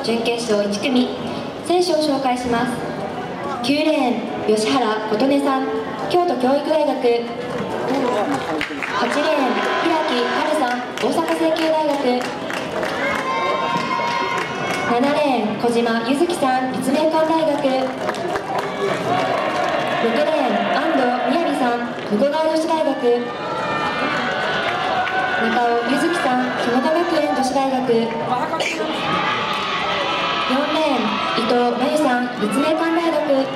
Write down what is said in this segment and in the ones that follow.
準決勝1組、選手を紹介します。9レーン吉原琴音さん、京都教育大学。8レーン平木春さん、大阪成蹊大学。7レーン小島ゆずきさん、立命館大学。6レーン安藤みやびさん、武庫川女子大学。中尾ゆずきさん、園田学園女子大学。4レーン伊藤真由さん、立命館大学。3レーン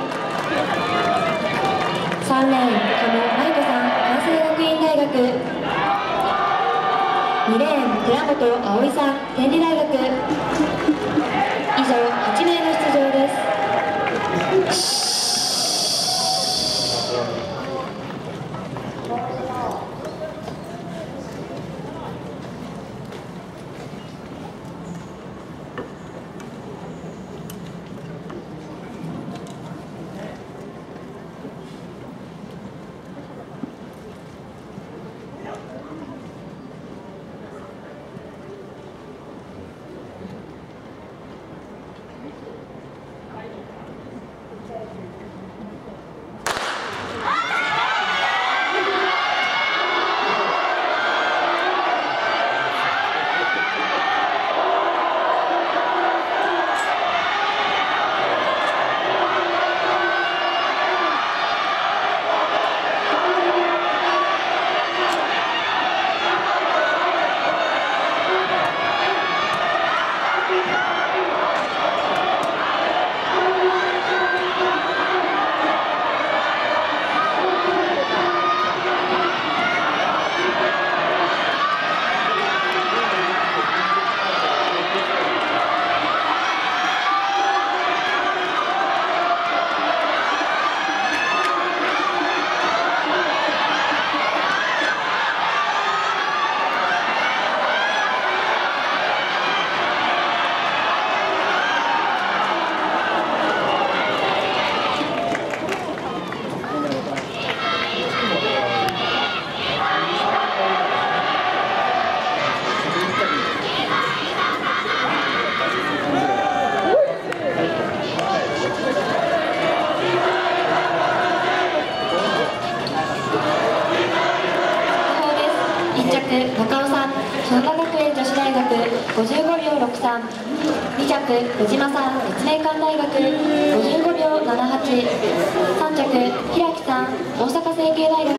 加茂真由子さん、関西学院大学。2レーン寺本葵さん、天理大学。以上8名の出場です。中尾さん、園田学園女子大学55秒63。2着小島さん、立命館大学55秒78。3着平木さん、大阪成蹊大学。